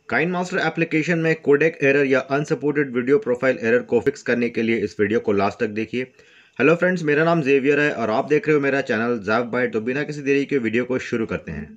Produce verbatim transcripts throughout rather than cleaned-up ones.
Kine master application में codec error या unsupported video profile error को फिक्स करने के लिए इस वीडियो को लास्ट तक देखिए। हेलो फ्रेंड्स, मेरा नाम जेवियर है और आप देख रहे हो मेरा चैनल ज़ैव बाइट। तो बिना किसी देरी के वीडियो को शुरू करते हैं।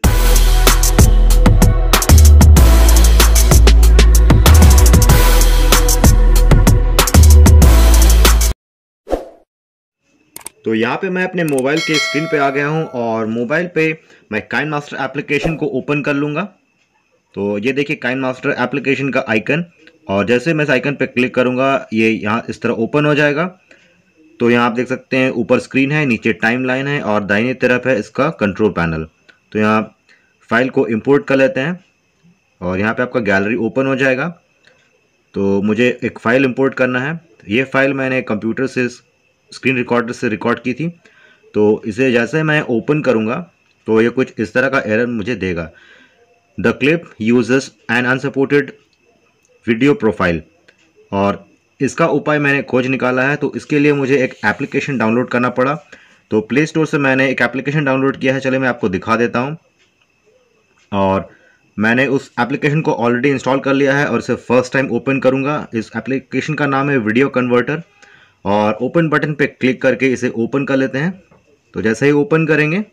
तो यहाँ पे मैं अपने मोबाइल के स्क्रीन पे आ गया हूँ और मोबाइल पे मैं काइन मास्टर एप्लीकेशन को ओपन कर लूँगा। तो ये देखिए काइन मास्टर एप्लीकेशन का आइकन, और जैसे मैं इस आइकन पे क्लिक करूँगा ये यहाँ इस तरह ओपन हो जाएगा। तो यहाँ आप देख सकते हैं ऊपर स्क्रीन है, नीचे टाइम लाइन है और दाहिनी तरफ है इसका कंट्रोल पैनल। तो यहाँ फाइल को इंपोर्ट कर लेते हैं और यहाँ पे आपका गैलरी ओपन हो जाएगा। तो मुझे एक फ़ाइल इंपोर्ट करना है। ये फ़ाइल मैंने कंप्यूटर से स्क्रीन रिकॉर्डर से रिकॉर्ड की थी। तो इसे जैसे मैं ओपन करूँगा तो ये कुछ इस तरह का एरर मुझे देगा, the clip uses an unsupported video profile. और इसका उपाय मैंने खोज निकाला है। तो इसके लिए मुझे एक एप्लीकेशन डाउनलोड करना पड़ा। तो प्ले स्टोर से मैंने एक एप्लीकेशन डाउनलोड किया है, चलिए मैं आपको दिखा देता हूँ। और मैंने उस एप्लीकेशन को ऑलरेडी इंस्टॉल कर लिया है और इसे फर्स्ट टाइम ओपन करूँगा। इस एप्लीकेशन का नाम है वीडियो कन्वर्टर, और ओपन बटन पे क्लिक करके इसे ओपन कर लेते हैं। तो जैसे ही ओपन करेंगे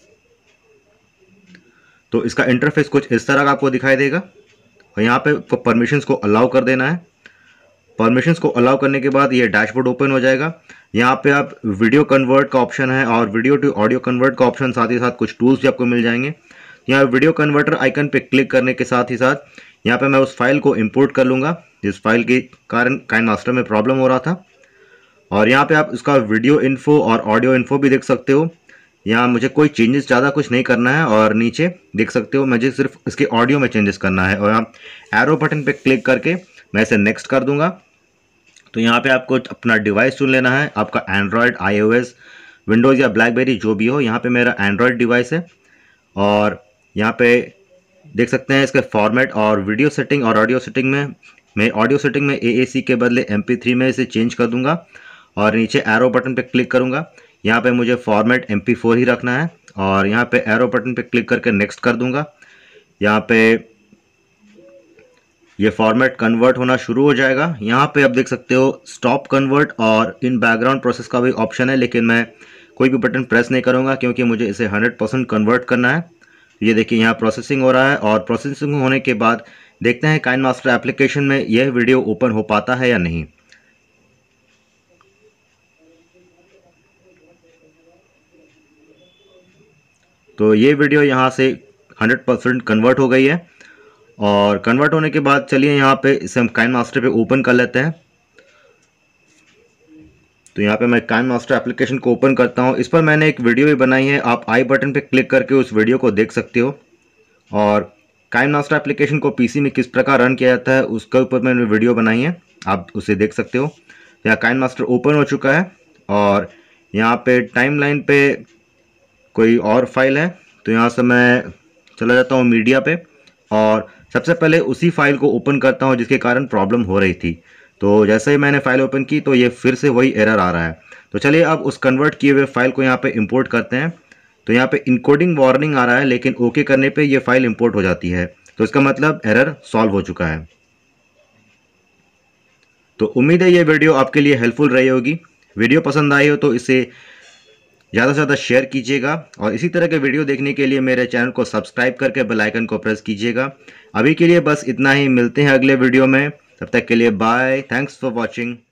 तो इसका इंटरफेस कुछ इस तरह का आपको दिखाई देगा। और यहाँ पे परमिशंस को अलाउ कर देना है। परमिशंस को अलाउ करने के बाद ये डैशबोर्ड ओपन हो जाएगा। यहाँ पे आप वीडियो कन्वर्ट का ऑप्शन है और वीडियो टू ऑडियो कन्वर्ट का ऑप्शन, साथ ही साथ कुछ टूल्स भी आपको मिल जाएंगे। यहाँ वीडियो कन्वर्टर आइकन पे क्लिक करने के साथ ही साथ यहाँ पे मैं उस फाइल को इंपोर्ट कर लूँगा जिस फाइल के कारण काइन मास्टर में प्रॉब्लम हो रहा था। और यहाँ पे आप इसका वीडियो इन्फो और ऑडियो इन्फो भी देख सकते हो। यहाँ मुझे कोई चेंजेस ज़्यादा कुछ नहीं करना है और नीचे देख सकते हो मुझे सिर्फ इसके ऑडियो में चेंजेस करना है। और यहाँ एरो बटन पे क्लिक करके मैं इसे नेक्स्ट कर दूंगा। तो यहाँ पे आपको अपना डिवाइस चुन लेना है, आपका एंड्रॉयड, आईओएस, विंडोज़ या ब्लैकबेरी जो भी हो। यहाँ पे मेरा एंड्रॉयड डिवाइस है और यहाँ पे देख सकते हैं इसके फॉर्मेट और वीडियो सेटिंग और ऑडियो सेटिंग में मैं ऑडियो सेटिंग में ए ए सी के बदले एम पी थ्री में इसे चेंज कर दूंगा। और नीचे एरो बटन पे क्लिक करूंगा। यहाँ पे मुझे फॉर्मेट एम पी फोर ही रखना है और यहाँ पे एरो बटन पे क्लिक करके नेक्स्ट कर दूंगा। यहाँ पे ये फॉर्मेट कन्वर्ट होना शुरू हो जाएगा। यहाँ पे आप देख सकते हो स्टॉप कन्वर्ट और इन बैकग्राउंड प्रोसेस का भी ऑप्शन है, लेकिन मैं कोई भी बटन प्रेस नहीं करूँगा क्योंकि मुझे इसे हंड्रेड परसेंट कन्वर्ट करना है। ये देखिए यहाँ प्रोसेसिंग हो रहा है और प्रोसेसिंग होने के बाद देखते हैं काइन मास्टर एप्लीकेशन में यह वीडियो ओपन हो पाता है या नहीं। तो ये वीडियो यहाँ से हंड्रेड परसेंट कन्वर्ट हो गई है। और कन्वर्ट होने के बाद चलिए यहाँ पे इसे हम काइन मास्टर पे ओपन कर लेते हैं। तो यहाँ पे मैं काइन मास्टर एप्लीकेशन को ओपन करता हूँ। इस पर मैंने एक वीडियो भी बनाई है, आप आई बटन पे क्लिक करके उस वीडियो को देख सकते हो। और काइन मास्टर एप्लीकेशन को पीसी में किस प्रकार रन किया जाता है उसके ऊपर मैंने वीडियो बनाई है, आप उसे देख सकते हो। यहाँ काइन मास्टर ओपन हो चुका है और यहाँ पे टाइम लाइन पे कोई और फाइल है। तो यहाँ से मैं चला जाता हूँ मीडिया पे और सबसे पहले उसी फाइल को ओपन करता हूँ जिसके कारण प्रॉब्लम हो रही थी। तो जैसे ही मैंने फाइल ओपन की तो ये फिर से वही एरर आ रहा है। तो चलिए अब उस कन्वर्ट किए हुए फाइल को यहाँ पे इंपोर्ट करते हैं। तो यहाँ पे इनकोडिंग वार्निंग आ रहा है, लेकिन ओके करने पे ये फाइल इंपोर्ट हो जाती है। तो इसका मतलब एरर सॉल्व हो चुका है। तो उम्मीद है ये वीडियो आपके लिए हेल्पफुल रही होगी। वीडियो पसंद आई हो तो इसे ज़्यादा से ज़्यादा शेयर कीजिएगा और इसी तरह के वीडियो देखने के लिए मेरे चैनल को सब्सक्राइब करके बेल आइकन को प्रेस कीजिएगा। अभी के लिए बस इतना ही, मिलते हैं अगले वीडियो में। तब तक के लिए बाय, थैंक्स फॉर वॉचिंग।